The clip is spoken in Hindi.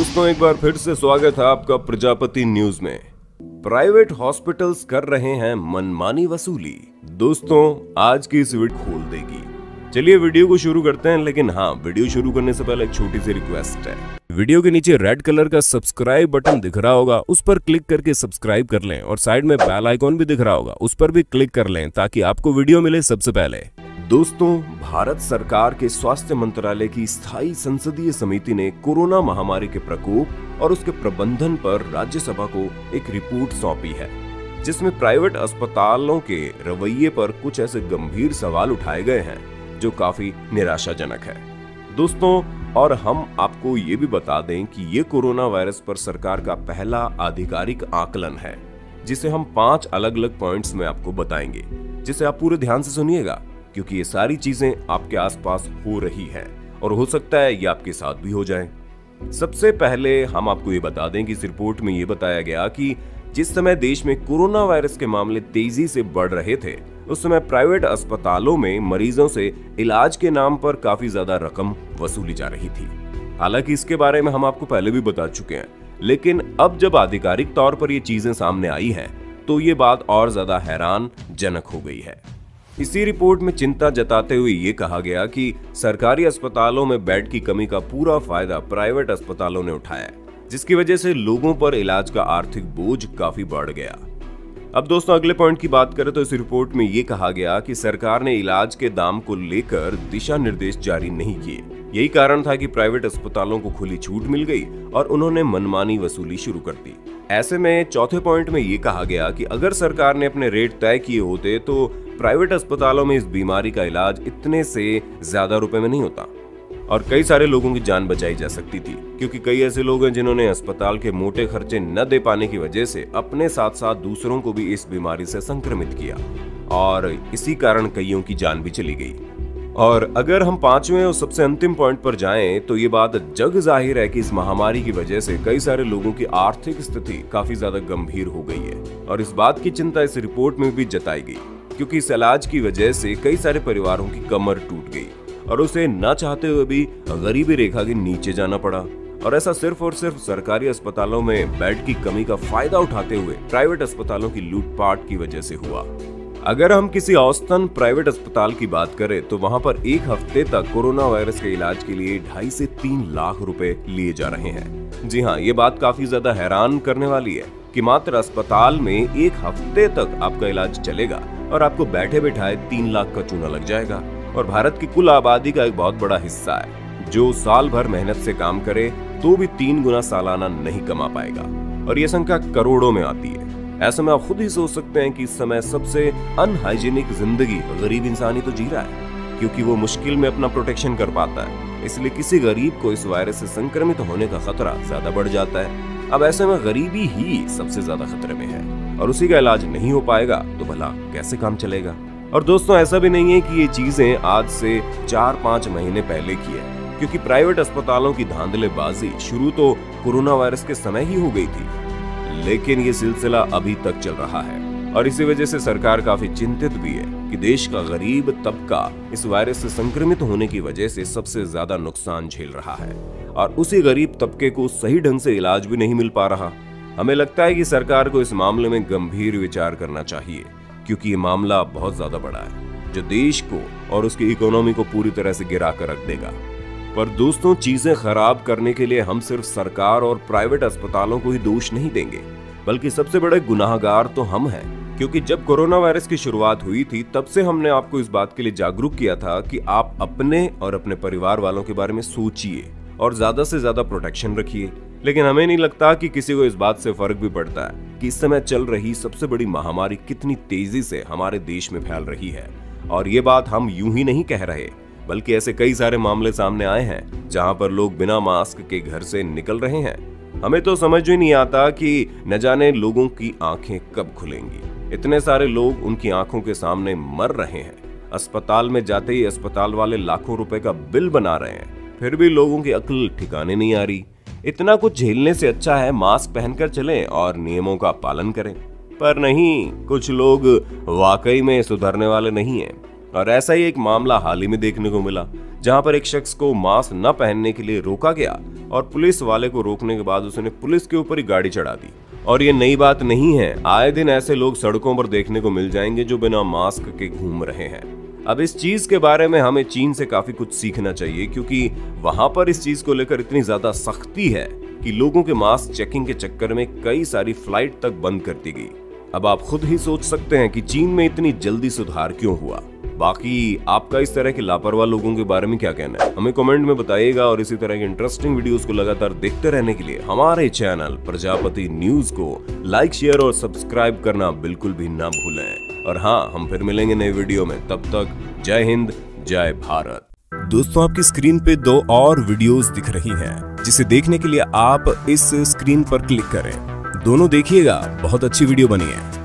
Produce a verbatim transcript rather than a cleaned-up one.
दोस्तों, एक बार फिर से स्वागत है आपका प्रजापति न्यूज में। प्राइवेट हॉस्पिटल्स कर रहे हैं मनमानी वसूली। दोस्तों, आज की इस वीडियो खोल देगी। चलिए वीडियो को शुरू करते हैं, लेकिन हाँ, वीडियो शुरू करने से पहले एक छोटी सी रिक्वेस्ट है। वीडियो के नीचे रेड कलर का सब्सक्राइब बटन दिख रहा होगा, उस पर क्लिक करके सब्सक्राइब कर लें और साइड में बेल आइकॉन भी दिख रहा होगा, उस पर भी क्लिक कर लें ताकि आपको वीडियो मिले सबसे पहले। दोस्तों, भारत सरकार के स्वास्थ्य मंत्रालय की स्थायी संसदीय समिति ने कोरोना महामारी के प्रकोप और उसके प्रबंधन पर राज्यसभा को एक रिपोर्ट सौंपी है, जिसमें प्राइवेट अस्पतालों के रवैये पर कुछ ऐसे गंभीर सवाल उठाए गए हैं जो काफी निराशाजनक है। दोस्तों, और हम आपको ये भी बता दें कि ये कोरोना वायरस पर सरकार का पहला आधिकारिक आकलन है, जिसे हम पांच अलग अलग पॉइंट्स में आपको बताएंगे, जिसे आप पूरे ध्यान से सुनिएगा, क्योंकि ये सारी चीजें आपके आसपास हो रही हैं और हो सकता है ये आपके साथ भी हो जाए। सबसे पहले हम आपको ये बता दें कि इस रिपोर्ट में ये बताया गया कि जिस समय देश में कोरोना वायरस के मामले तेजी से बढ़ रहे थे, उस समय प्राइवेट अस्पतालों में मरीजों से इलाज के नाम पर काफी ज्यादा रकम वसूली जा रही थी। हालांकि इसके बारे में हम आपको पहले भी बता चुके हैं, लेकिन अब जब आधिकारिक तौर पर ये चीजें सामने आई हैं, तो ये बात और ज्यादा हैरानजनक हो गई है। इसी रिपोर्ट में चिंता जताते हुए ये कहा गया कि सरकारी अस्पतालों में बेड की कमी का पूरा फायदा प्राइवेट अस्पतालों ने उठाया, जिसकी वजह से लोगों पर इलाज का आर्थिक बोझ काफी बढ़ गया। अब दोस्तों, अगले पॉइंट की बात करें तो इस रिपोर्ट में ये कहा गया कि सरकार ने इलाज के दाम को लेकर दिशा निर्देश जारी नहीं किए। यही कारण था कि प्राइवेट अस्पतालों को खुली छूट मिल गई और उन्होंने मनमानी वसूली शुरू कर दी। ऐसे में चौथे पॉइंट में ये कहा गया कि अगर सरकार ने अपने रेट तय किए होते तो प्राइवेट अस्पतालों में इस बीमारी का इलाज इतने से ज्यादा रुपए में नहीं होता और कई सारे लोगों की जान बचाई जा सकती थी, क्योंकि कई ऐसे लोग हैं जिन्होंने अस्पताल के मोटे खर्चे न दे पाने की वजह से अपने साथ साथ दूसरों को भी इस बीमारी से संक्रमित किया और इसी कारण कईयों की जान भी चली गई। और अगर हम पांचवें और सबसे अंतिम पॉइंट पर जाएं, तो ये बात जग जाहिर है कि इस महामारी की वजह से कई सारे लोगों की आर्थिक स्थिति काफी ज्यादा गंभीर हो गई है और इस बात की चिंता इस रिपोर्ट में भी जताई गई, क्योंकि इस इलाज की वजह से कई सारे परिवारों की कमर टूट गई और उसे न चाहते हुए भी गरीबी रेखा के नीचे जाना पड़ा। और ऐसा सिर्फ और सिर्फ सरकारी अस्पतालों में बेड की कमी का फायदा उठाते हुए प्राइवेट अस्पतालों की लूटपाट की वजह से हुआ। अगर हम किसी औसतन प्राइवेट अस्पताल की बात करें तो वहां पर एक हफ्ते तक कोरोना वायरस के इलाज के लिए ढाई से तीन लाख रुपए लिए जा रहे हैं। जी हाँ, ये बात काफी ज्यादा हैरान करने वाली है कि मात्र अस्पताल में एक हफ्ते तक आपका इलाज चलेगा और आपको बैठे बैठाए तीन लाख का चूना लग जाएगा। और भारत की कुल आबादी का एक बहुत बड़ा हिस्सा है जो साल भर मेहनत से काम करे तो भी तीन गुना सालाना नहीं कमा पाएगा और ये संख्या करोड़ों में आती है। ऐसे में आप खुद ही सोच सकते हैं कि इस समय सबसे अनहाइजीनिक जिंदगी गरीब इंसान ही तो जी रहा है, क्योंकि वो मुश्किल में अपना प्रोटेक्शन कर पाता है। इसलिए किसी गरीब को इस वायरस से संक्रमित होने का खतरा ज्यादा बढ़ जाता है। अब ऐसे में गरीबी ही सबसे ज्यादा खतरे में है और उसी का इलाज नहीं हो पाएगा तो भला कैसे काम चलेगा। और दोस्तों, ऐसा भी नहीं है कि ये चीजें आज से चार पांच महीने पहले की है, क्योंकि प्राइवेट अस्पतालों की धांधलेबाजी शुरू तो कोरोना वायरस के समय ही हो गई थी, लेकिन ये सिलसिला अभी तक चल रहा है और इसी वजह से सरकार काफी चिंतित भी है कि देश का गरीब तबका इस वायरस से संक्रमित होने की वजह से सबसे ज्यादा नुकसान झेल रहा है और उसी गरीब तबके को सही ढंग से इलाज भी नहीं मिल पा रहा। हमें लगता है कि सरकार को इस मामले में गंभीर विचार करना चाहिए, क्योंकि ये मामला बहुत ज्यादा बड़ा है जो देश को और उसकी इकोनॉमी को पूरी तरह से गिरा कर रख देगा। पर दोस्तों, चीजें खराब करने के लिए हम सिर्फ सरकार और प्राइवेट अस्पतालों को ही दोष नहीं देंगे, बल्कि सबसे बड़े गुनाहगार तो हम हैं, क्योंकि जब कोरोना वायरस की शुरुआत हुई थी तब से हमने आपको इस बात के लिए जागरूक किया था कि आप अपने और अपने परिवार वालों के बारे में सोचिए और ज्यादा से ज्यादा प्रोटेक्शन रखिए। लेकिन हमें नहीं लगता कि किसी को इस बात से फर्क भी पड़ता है कि इस समय चल रही सबसे बड़ी महामारी कितनी तेजी से हमारे देश में फैल रही है। और ये बात हम यूं ही नहीं कह रहे, बल्कि ऐसे कई सारे मामले सामने आए हैं जहां पर लोग बिना मास्क के घर से निकल रहे हैं। हमें तो समझ ही नहीं आता कि न जाने लोगों की आंखें कब खुलेंगी। इतने सारे लोग उनकी आंखों के सामने मर रहे हैं। अस्पताल में जाते ही अस्पताल वाले लाखों रुपए का बिल बना रहे हैं, फिर भी लोगों की अक्ल ठिकाने नहीं आ रही। इतना कुछ झेलने से अच्छा है मास्क पहनकर चलें और नियमों का पालन करें। पर नहीं, कुछ लोग वाकई में सुधरने वाले नहीं हैं और ऐसा ही एक मामला हाल ही में देखने को मिला, जहां पर एक शख्स को मास्क न पहनने के लिए रोका गया और पुलिस वाले को रोकने के बाद उसने पुलिस के ऊपर ही गाड़ी चढ़ा दी। और ये नई बात नहीं है, आए दिन ऐसे लोग सड़कों पर देखने को मिल जाएंगे जो बिना मास्क के घूम रहे हैं। अब इस चीज के बारे में हमें चीन से काफी कुछ सीखना चाहिए, क्योंकि वहां पर इस चीज को लेकर इतनी ज्यादा सख्ती है कि लोगों के मास्क चेकिंग के चक्कर में कई सारी फ्लाइट तक बंद कर दी गई। अब आप खुद ही सोच सकते हैं कि चीन में इतनी जल्दी सुधार क्यों हुआ। बाकी आपका इस तरह के लापरवाह लोगों के बारे में क्या कहना है, हमें कमेंट में बताइएगा। और इसी तरह के इंटरेस्टिंग वीडियोस को लगातार देखते रहने के लिए हमारे चैनल प्रजापति न्यूज को लाइक, शेयर और सब्सक्राइब करना बिल्कुल भी ना भूलें। और हाँ, हम फिर मिलेंगे नए वीडियो में, तब तक जय हिंद, जय भारत। दोस्तों, आपकी स्क्रीन पे दो और वीडियोस दिख रही हैं, जिसे देखने के लिए आप इस स्क्रीन पर क्लिक करें। दोनों देखिएगा, बहुत अच्छी वीडियो बनी है।